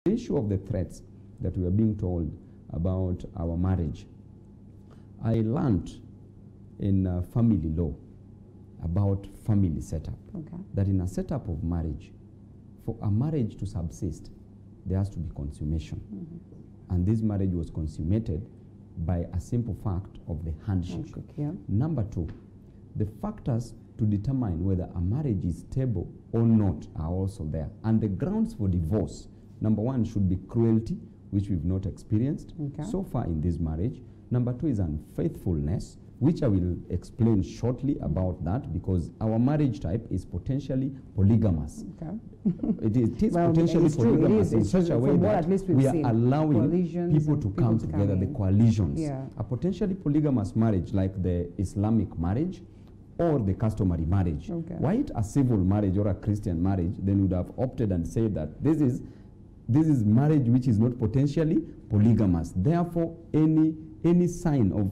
The issue of the threats that we are being told about our marriage, I learned in family law about family setup, that in a setup of marriage, for a marriage to subsist, there has to be consummation. And this marriage was consummated by a simple fact of the handshake. Number two, the factors to determine whether a marriage is stable or not are also there. And the grounds for divorce, number one, should be cruelty, which we've not experienced so far in this marriage. Number two is unfaithfulness, which I will explain shortly about that, because our marriage type is potentially polygamous. It is potentially polygamous in such a way that we are allowing people to come together, the coalitions. A potentially polygamous marriage like the Islamic marriage or the customary marriage. Were it a civil marriage or a Christian marriage, then would have opted and said that this is marriage which is not potentially polygamous. Therefore, any sign of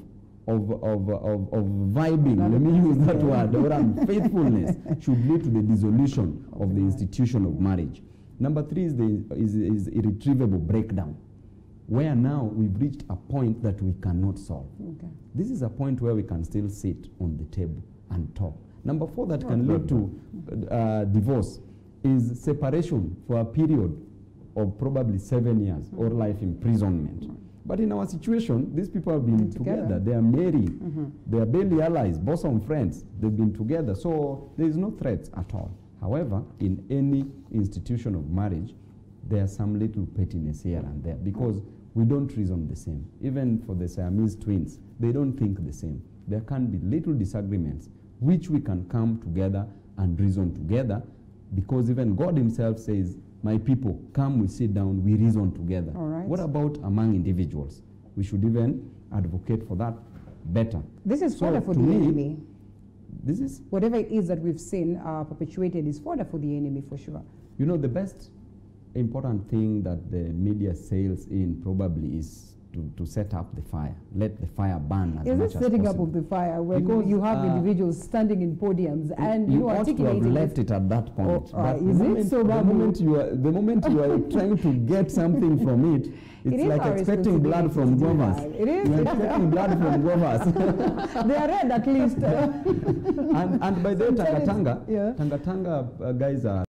vibing, let me use that word, or unfaithfulness should lead to the dissolution of the institution of marriage. Number three is irretrievable breakdown, where now we've reached a point that we cannot solve. This is a point where we can still sit on the table and talk. Number four that can lead to divorce is separation for a period of probably 7 years or life imprisonment. But in our situation, these people have been together. They are married. They are barely allies, bosom friends. They've been together. So there is no threats at all. However, in any institution of marriage, there's some little pettiness here and there because we don't reason the same. Even for the Siamese twins, they don't think the same. There can be little disagreements, which we can come together and reason together, because even God himself says, my people, come, we sit down, we reason together. What about among individuals? We should even advocate for that better. This is fodder for the enemy. This is? Whatever it is that we've seen perpetuated is fodder for the enemy, for sure. You know, the best important thing that the media sails in probably is to set up the fire. Let the fire burn as much as possible. Is it setting up of the fire when you have individuals standing in podiums and you articulating? You ought to have left it at that point. But is it so bad? The moment you are trying to get something from it, it's like expecting blood from govers. It is. You're expecting blood from govers. They are red at least. And by the way, Tangatanga guys are